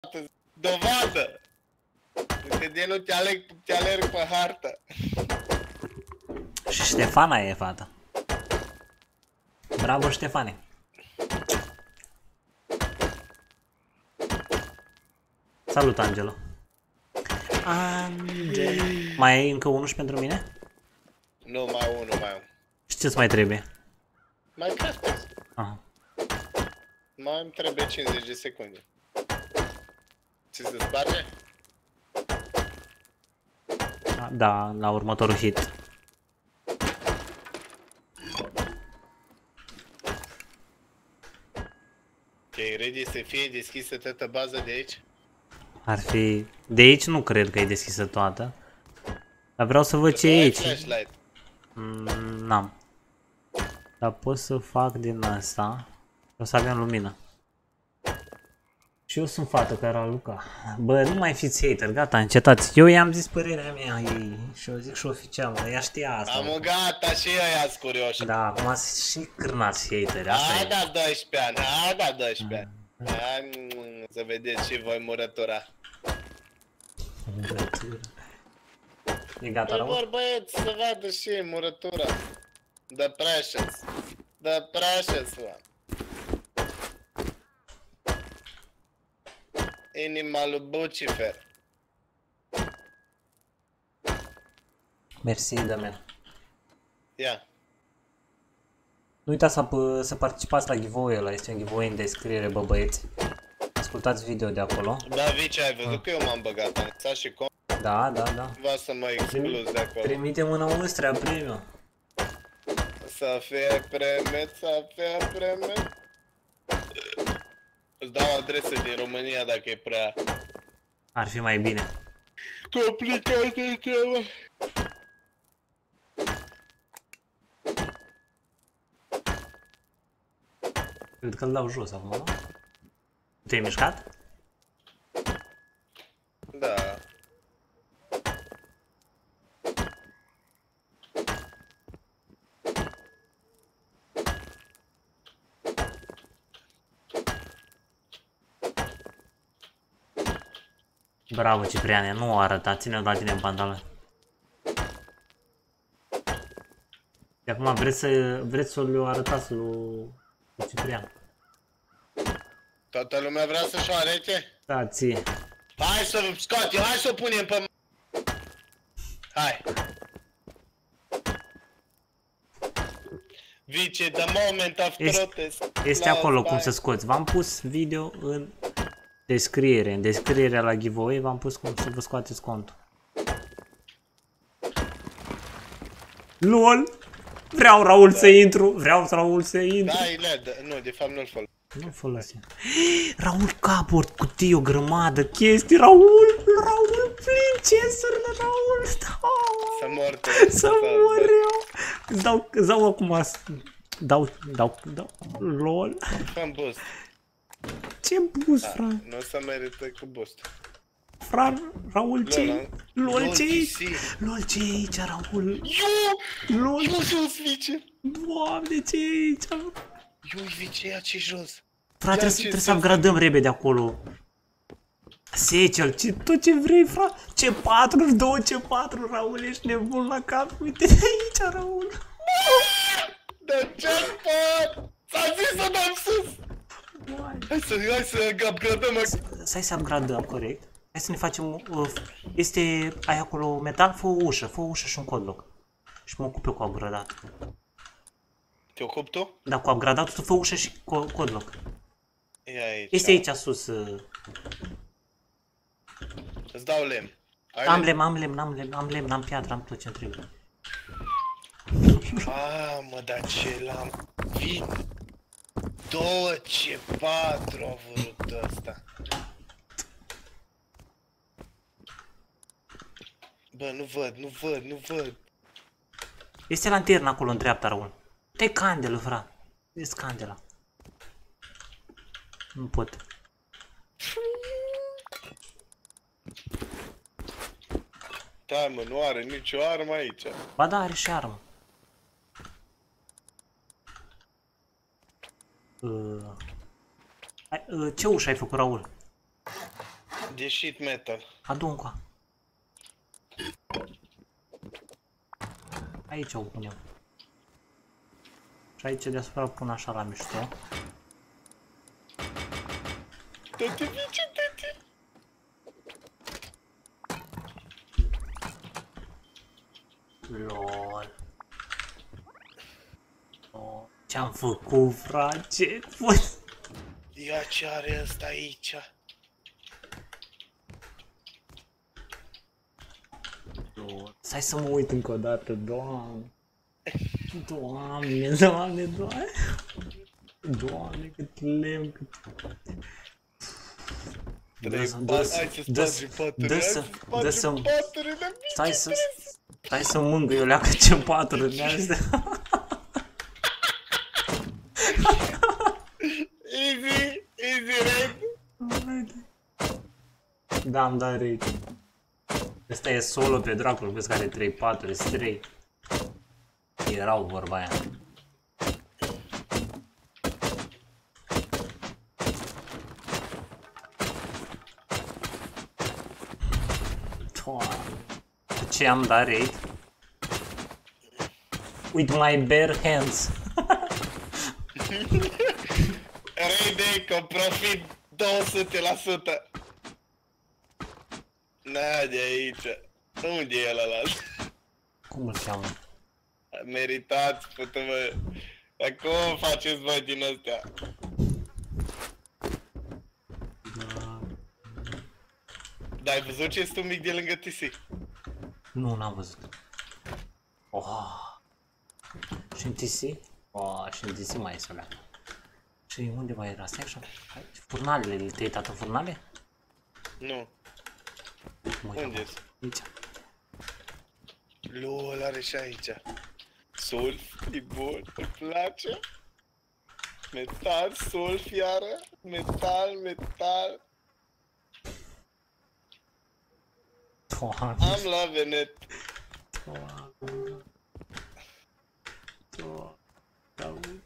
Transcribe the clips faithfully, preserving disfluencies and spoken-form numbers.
Dovadă! Uite, de nu te aleg, te alerg pe hartă. Și Ștefana e fata. Bravo, Ștefane. Salut, Angelo. Angelo. Mai ai încă unul și pentru mine? Nu, mai unul, mai unul. Și ce-ți mai trebuie? Mai craftez. Aha. Mai îmi trebuie cincizeci de secunde. Ți se sparge? Da, la următorul hit. E ready să fie deschisă toată baza de aici? Ar fi... De aici nu cred că e deschisă toată. Dar vreau să văd ce e aici. Mm, n-am. Dar pot să fac din asta. O să avem lumină. Și eu sunt fată care a Luca. Bă, nu mai fiți hater, gata, încetați. Eu i-am zis părerea mea ei. Și eu zic și oficial, ea știa asta. Am gata și ăia sunt curioși. Da, acum și cârnați hateri, asta a, e. da, doisprezece ani, a, da, doisprezece ani. A, să vedeți și voi murătura. E gata, rău? Vor băieți să vadă și ei murătura. The precious. The precious one. Inima lui Lucifer. Mersi, Damian. Ia. Nu uitați să, să participați la giveaway ăla, este un giveaway în descriere, bă băieți. Ascultați video de acolo. Da, Vici, ai văzut ah. că eu m-am băgat, am lăsat și com. Da, da, da. Va să mă excluz de acolo. Trimite mâna Ustrea, premiu. Să fie premet, să fie premet. Îți dau adresă din România dacă e prea... Ar fi mai bine. Complicat de cheamă. Cred că îl dau jos acum, nu? Te-ai mișcat? Da. Bravo, Cipriane, nu o arăta, ține-o la tine în pantaloni. De acum vreți să vreți să le arătați lui Ciprian. Toată lumea vrea să-și o arete? Da, ție. Hai să scoate, hai să o punem pe... Hai. Vice, the moment of protest. Este acolo cum să scoți. V-am pus video în descriere. În descrierea la giveaway v-am pus cum să vă scoateți contul. LOL! Vreau Raul să intru, vreau Raul să intru. Da, Ilea, nu, de fapt nu-l folosim. Nu folosim. Raul cupboard, cutii, o grămadă, chestii, Raul, Raul, plin, ce sărnă, Raul, să mor tu. Să mor eu. Îți dau, îți dau acum, dau, dau, dau, lol. Fă-mi boost. Ce boost, da, frate? nu o să merită cu boost. Frar, Raul, ce LOL, ce LOL, ce e aici, Raul? Eu! LOL! Eu jos, Vice! Doamne, ce e aici? Eu, Vice, ia ce jos! Frate, trebuie, trebuie să upgradăm repede acolo. Secel, ce, tot ce vrei, frate. Ce patruzeci și doi, ce patru, Raul, ești nebun la cap. Uite aici, Raul. De ce pot? S-a zis să dăm sus! Hai să, hai să upgradăm. Hai să upgradăm, corect. Hai să ne facem, uh, este, ai acolo metal, fă o ușă, fă o ușă și un codlock. Și mă ocup eu cu upgradatul. Te ocup tu? Da, cu upgradatul, tu fă ușă și codlock. E aici. Este aici sus. Uh... Îți dau lemn. Ai am lemn, am lemn, am lemn, am lemn, am piatră, am tot ce-mi trebuie. Ah, mă, dar ce l-am... Vin! Două ce patru a vrut ăsta. Bă, nu văd, nu văd, nu văd. Este lanternă acolo în dreapta, Raul. Te candelă, frate. Este candela. Nu pot. Da, mă, nu are nicio armă aici. Ba da, are și armă. Uh... Uh, ce ușă ai făcut, Raul? De sheet metal. Adu încoa. Aici o punem. Și aici deasupra o pun așa la mișto. Dă-te, Vici, dă-te! Lol. Oh, ce-am făcut, frate? Ce fost? Ia ce are ăsta aici? Stai să mă uit încă o dată, doamne. Doamne, doamne, doamne. Doamne, cât lemn, cât... Trei patru, hai să spargem paturile, hai să spargem paturile, Stai să... Stai să mângâi o leacă ce paturile astea. Easy, easy raid. Da, am dat raid. Ăsta e solo pe dracul, vezi că are trei paturi, trei. Erau vorba aia. Ce am dat raid? With my bare hands. Raid cu profit două sute la sută. Na, de aici. Unde e ăla? Cum îl cheamă? Meritați, pută-mă. Dar cum faceți voi din astea? Da. Dar ai văzut ce este un mic de lângă T C? Nu, n-am văzut. Oh. Și în T C? Oh, și în T C mai este o leacă. Și unde mai era? Stai așa. Furnalele, te-ai uitat în furnale? Nu. Unde-s? Aici. Lol, are și aici. Sulf, e bun, îmi place. Metal, sulf iară. Metal, metal. Doamne. Am loving it. Doamne. Doamne.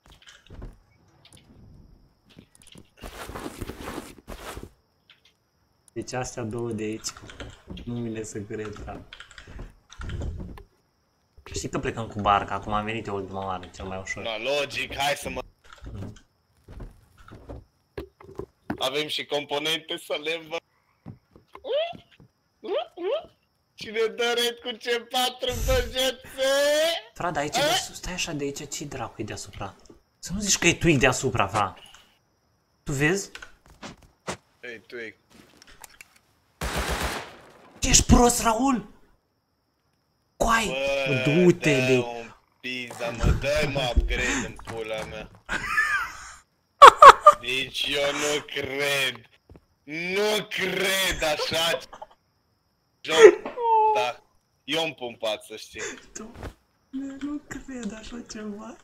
Deci astea două de aici. Nu vine să cred, frate. Știi că plecăm cu barca, acum am venit eu ultima oară, cel mai ușor. No, logic, hai să mă... Avem și componente să le învăț. Cine dă raid cu C patru băjețe? Frate, aici deasupra, stai așa de aici, ce dracu e deasupra? Să nu zici că e twig deasupra, frate. Tu vezi? Ei, twig. Ești prost, Raul? Coai! Du-te de... un pizza, mă, dă-i mă upgrade în pula mea. Deci eu nu cred. Nu cred așa joc. Da. Eu îmi pun pat, să știi. Nu cred așa ceva.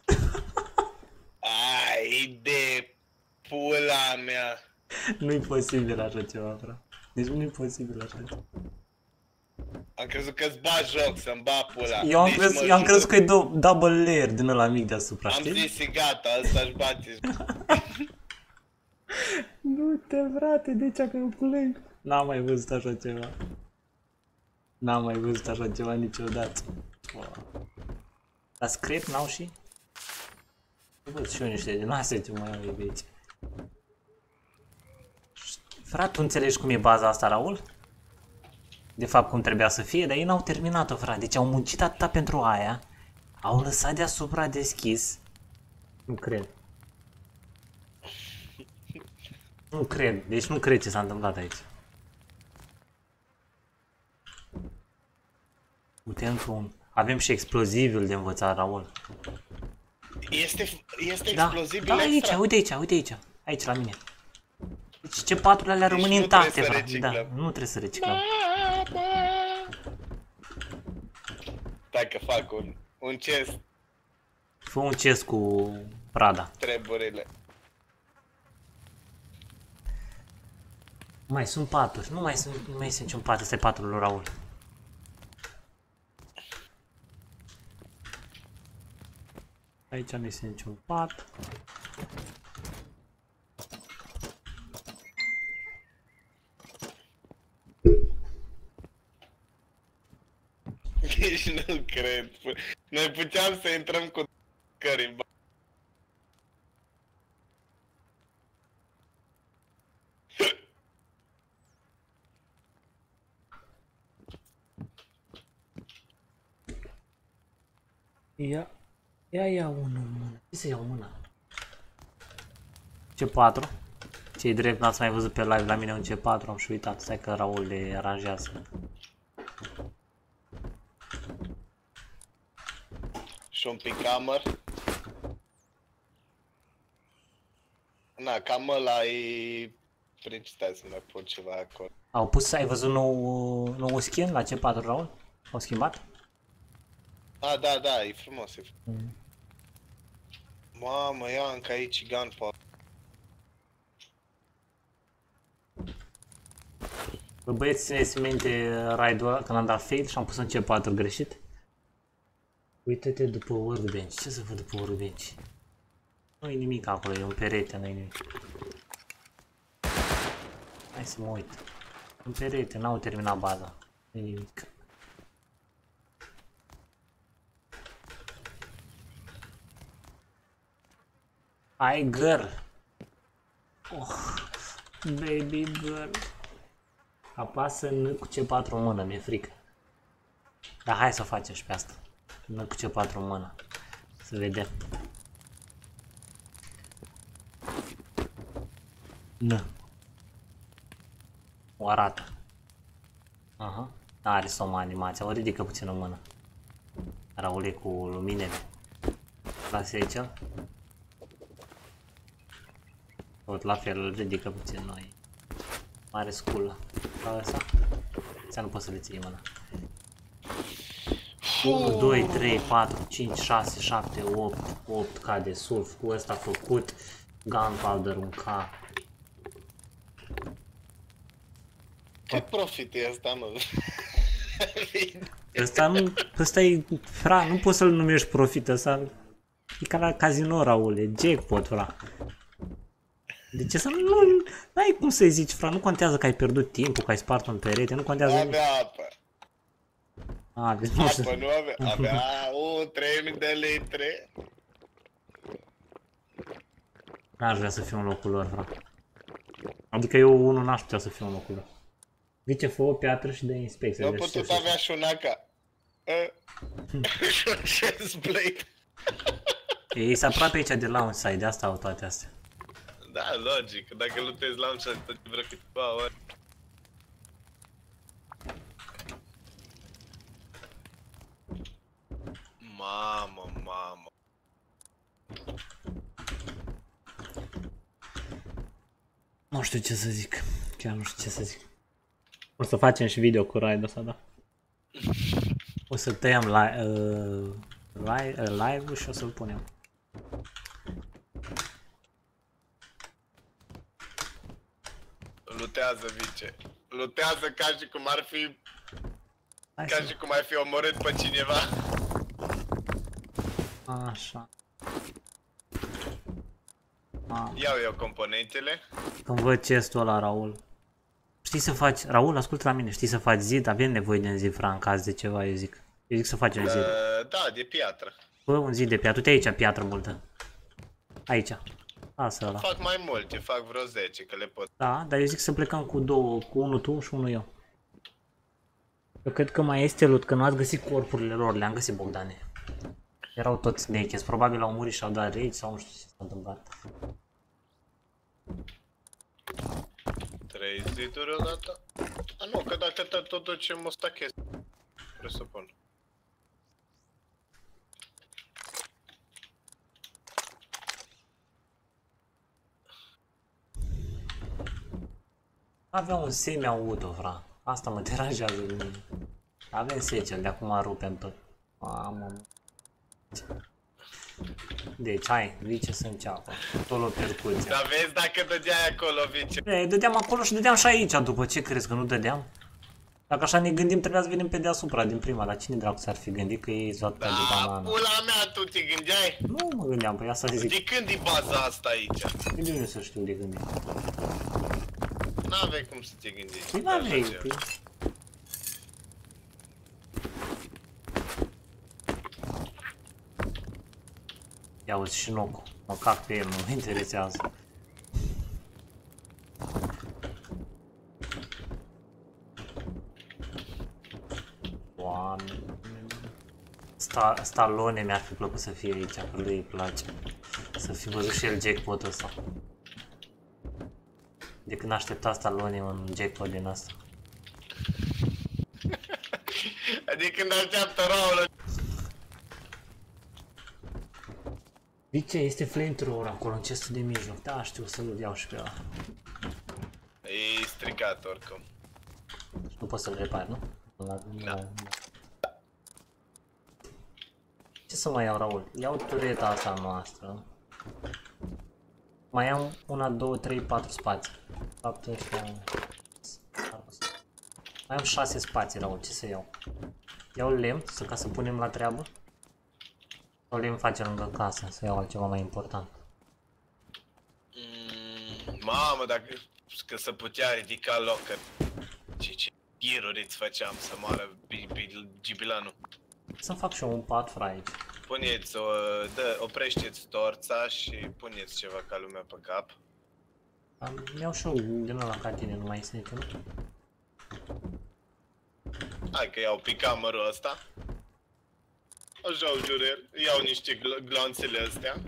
Ai de pula mea. Nu-i posibil așa ceva, frate. Deci nu-i posibil așa ceva. Am crezut că-ți bagi joc, să-mi ba pula. Eu am, deci crez, eu am crezut că e double layer din ăla mic deasupra, am știi? zis, e gata, ăsta-și bate. Nu te, frate, de ce că eu plâng? N-am mai văzut așa ceva. N-am mai văzut așa ceva niciodată. Wow. Dar scrap n-au și? Văd și eu niște din astea ce mai au de aici. Frate, tu înțelegi cum e baza asta, Raul? De fapt cum trebuia să fie, dar ei n-au terminat-o, frate. Deci au muncit atâta pentru aia. Au lăsat deasupra deschis. Nu cred. Nu cred. Deci nu cred ce s-a întâmplat aici. Putem un... Avem și explozibil de învățat, Raul. Este, este Da, explozibil da, aici, extra. uite aici, uite aici. Aici la mine. Deci ce paturile alea Deci rămân nu intacte, trebuie să frate. reciclăm. Da, nu trebuie să reciclăm. Stai că fac un, un chest, Fă un chest cu Prada. treburile. Mai sunt paturi, nu mai sunt, nu mai este niciun pat, ăsta e patul lui Raul. Aici nu este niciun pat. Deci nu cred. Noi puteam să intrăm cu cări în Ia, ia, ia unul în mână. Ce să iau mâna? C patru. Ce-i drept, n-ați mai văzut pe live la mine un C patru, am și uitat. Stai că Raul le aranjează. și un pic camăr. Na, cam ăla e... Prin stai să mai pun ceva acolo. Au pus, ai văzut nou, nou skin la C patru, Raul? Au schimbat? Ah, da, da, e frumos, e frumos. Mm. Mamă, ia încă aici gunpowder. Bă, băieți, țineți minte raid-ul ăla când am dat fail și am pus în C patru greșit? Uită-te după workbench. Ce să văd după workbench? Nu-i nimic acolo, e un perete, nu-i nimic. Hai să mă uit. Un perete, n-au terminat baza. Nu-i nimic. Hai, girl! Oh, baby girl! Apasă N cu C patru în mână, mi-e frică. Dar hai să o facem și pe asta. N cu C patru în mână. Să vedem. N. O arată. Aha. Are soma animația. O ridică puțin în mână. Raule cu luminele. Lasă aici. Tot la fel, îl ridică puțin noi. Mare sculă. Ca ăsta? Ăsta nu poți să le ții mâna. unu, doi, trei, patru, cinci, șase, șapte, opt, opt K de sulf. Cu ăsta făcut. Gunpowder un K. Cât profit e ăsta, mă? Ăsta nu, ăsta e, fra, nu poți să-l numești profit, ăsta e ca la casino, Raul, e jackpot, fra. De ce să nu, nu ai cum să-i zici, fra, nu contează că ai pierdut timpul, că ai spart un perete, nu contează nimic. Avea apă. A, deci nu știu. Apă nu avea, avea, o, trei mii de litri. N-aș vrea să fiu în locul lor, fra. Adică eu unul n-aș putea să fiu în locul lor. Zice, fă o piatră și dă inspecție. Nu putut avea și un A K. Și un chestplate. Ei, sunt aproape aici de launch side, de asta au toate astea. Da, logic, dacă lutezi launch side tot vreo câteva ori. Mamă, mamă. Nu știu ce să zic, chiar nu știu ce să zic. O să facem și video cu raid-ul ăsta, da? O să tăiem li uh, li uh, live-ul și o să-l punem. Lutează, Vice. Lutează ca și cum ar fi... Hai ca să... și cum ai fi omorât pe cineva. Așa. A. Iau eu componentele. Când văd chestul ăla, Raul. Știi să faci, Raul, ascultă la mine, știi să faci zid? Avem nevoie de un zid, fra, în caz de ceva, eu zic. Eu zic să facem zid. Uh, da, de piatră. Bă, un zid de piatră, uite aici piatră multă. Aici. Lasă ăla. Fac mai multe, fac vreo zece, că le pot. Da, dar eu zic să plecăm cu două, cu unul tu și unul eu. Eu cred că mai este loot, că nu ați găsit corpurile lor, le-am găsit, Bogdane. Erau toți naked, probabil au murit și au dat rage sau nu știu ce s-a întâmplat. Trei ziduri odată? A, nu, că dacă tot ducem o stachest. Presupun. Avea un semi-auto, fra. Asta mă deranjează de mine. Avem secel, de acum rupem tot. Mamă. Deci, hai, Vice să înceapă. Tot o percuție. Dar vezi dacă dădeai acolo, Vice. E, dădeam acolo și dădeam și aici după. Ce crezi că nu dădeam? Dacă așa ne gândim, trebuia să venim pe deasupra din prima. Dar cine dracu s-ar fi gândit că e zoată Da, de banană? pula mea, tu te gândeai? Nu mă gândeam, păi asta zic. De când e baza asta aici? De unde să știu de gândit? N-aveai cum să te gândești. Păi n-aveai, păi. Ia uzi și nocul. Mă cac pe el, nu mă interesează. Doamne. Sta Stallone mi-ar fi plăcut să fie aici, că lui îi place. Să fi văzut și el jackpot-ul ăsta. De când aștepta Stallone un jackpot din asta. Adică când așteaptă Raul. Vice, este flamethrower acolo în chestul de mijloc. Da, știu să-l iau și pe ăla. E stricat oricum. Nu pot să-l repar, nu? La, la, la. Ce să mai iau, Raul? Iau tureta asta noastră. Mai am una, două, trei, patru spații. Faptul ăștia... Mai am șase spații, Raul, ce să iau? Iau lemn, să ca să punem la treabă? Sau lemn face lângă casă, să iau altceva mai important? Mm, mamă, dacă că se putea ridica locker. Ce ce ghiruri îți făceam să moară gibilanul. Să fac și eu un pat, fra, aici. Puneți, o, dă, oprește-ți torța și puneți ceva ca lumea pe cap. Mi-au și eu din ăla ca tine, nu mai este niciunul. Hai că iau picamărul ăsta. Așa o jurel, iau niște gl glonțele astea.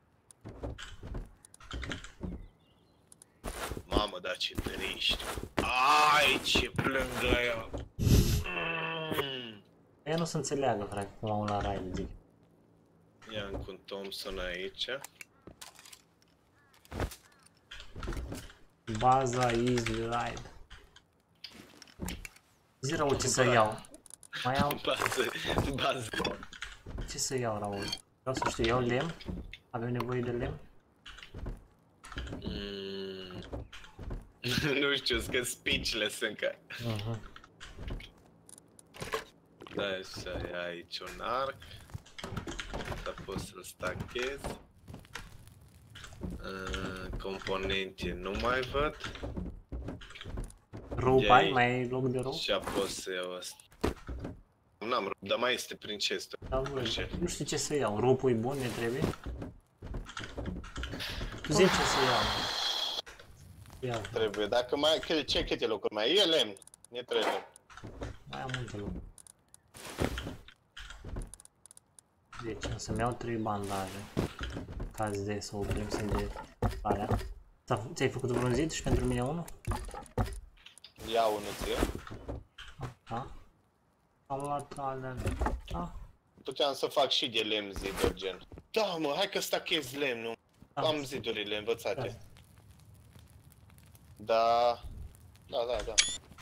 Mamă, dar ce triști. Ai, ce plângă ea. Mm. Ea nu se înțeleagă, frate, cum au la raid, zic. Ia încă un Thompson aici. Baza easy ride. Zi, Raul, ce să iau? Mai iau... Bază, bază. Ce să iau, Raul? Vreau să știu, iau lemn? Avem nevoie de lemn? Mm. Nu știu, că speechless încă. Uh-huh. Da, să ai aici un arc. Asta poți să-l stachez. Uh, componente nu mai văd. Rope ai? Mai ai loc de rope? Și apoi să iau asta. N-am rope, dar mai este prin chest. Da, nu știu ce să iau. Rope-ul e bun, ne trebuie? Tu zi ce să iau. Ia. Trebuie, dacă mai... Ce câte locuri mai e? E lemn. Ne trebuie. Mai am multe lucruri. Deci, o să-mi iau trei bandaje. Caz de să oprim sânge alea. Ți-ai făcut vreun zid și pentru mine unul? Ia unul ție. Da? Am luat alea. Da? Puteam să fac și de lemn ziduri, gen. Da, mă, hai că stachez lemnul. Da. Am zidurile învățate. Da. Da. Da, da, da.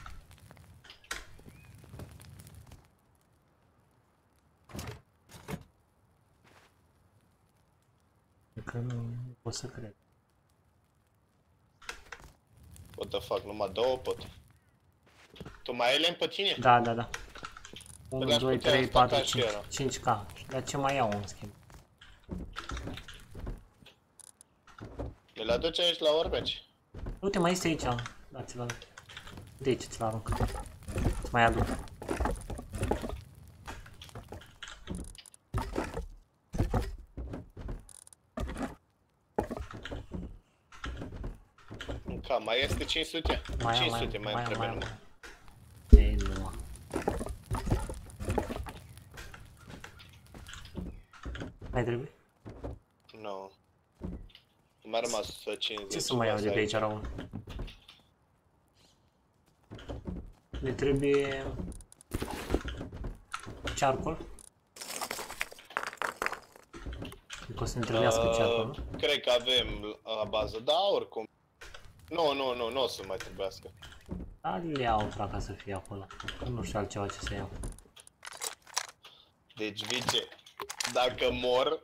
Că nu pot să cred. What the fuck, numai două pot. Tu mai ai lemn pe tine? Da, da, da. unu, doi, trei, patru, staca cinci. și ăla. cinci K. Dar ce mai iau în schimb? Mi-l aduci aici la orbeci? Uite, mai este aici. Dați-l. De aici ți-l arunc. Îți mai aduc. Cam, mai este cinci sute? Mai am, cinci sute mai îmi trebuie am, numai. Ei, nu. Mai trebuie? Nu. Mi-a rămas cincizeci. Ce să mai iau de pe aici, Raul? Ne trebuie... Charcoal? Cred că o să ne trebuiască Uh, charcoal, nu? Cred că avem la bază, da, oricum. Nu, nu, nu, nu o să mai trebuiască. Da, le iau, fra, ca să fie acolo. Că nu știu altceva ce să iau. Deci, Vice, dacă mor,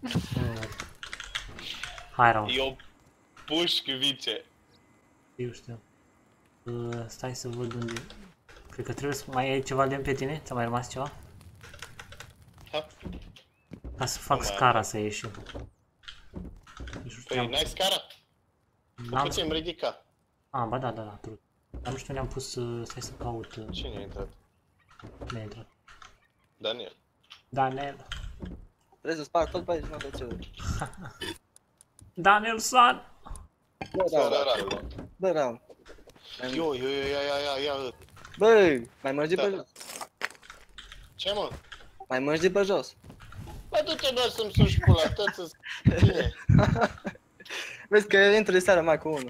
Hai, Raul. eu pușc, Vice. Eu știu. Uh, stai să văd unde... Cred că trebuie să mai ai ceva de pe tine? Ți-a mai rămas ceva? Ha? Ca să fac Nu mai scara am. să ieșim. Păi, n-ai scara? O N-am putem ridica. Ah, ba da, da, da, true. Dar nu știu, ne-am pus, uh, stai să caut. Uh, Cine a intrat? ne-a intrat. Daniel. Daniel. Trebuie să sparg tot pe aici, nu aveți ce. Daniel San! Bă, Țara da, acolo. bă, da. Yo, yo, yo, ia, ia, ia, ia. Bă, mai mergi de Da. pe jos. Ce, mă? Mai mergi de pe jos. Bă, du-te doar să-mi suși pula, tăță-ți tine. Vezi că intru de seara mai cu unul.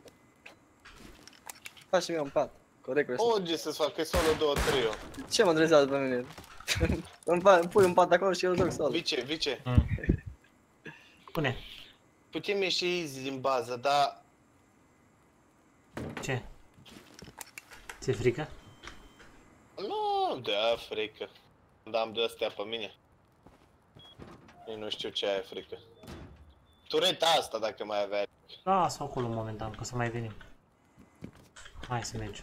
Faci și mie un pat. Corect, corect. Oge să-ți fac, că e solo două trio. Ce mă dresează pe mine? Îmi fa- pui un pat acolo și eu joc solo. Vice, vice, Mm. Pune. putem ieși easy din bază, dar... Ce? Ți-e frică? Nu, de aia frică. Dar am de astea pe mine. Eu nu știu ce aia e frică. Tureta asta dacă mai avea. Lasă acolo momentan, că să mai venim. Hai să mergem.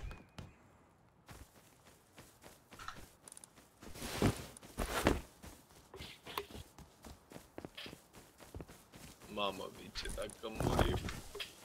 Mamă, vice, dacă murim.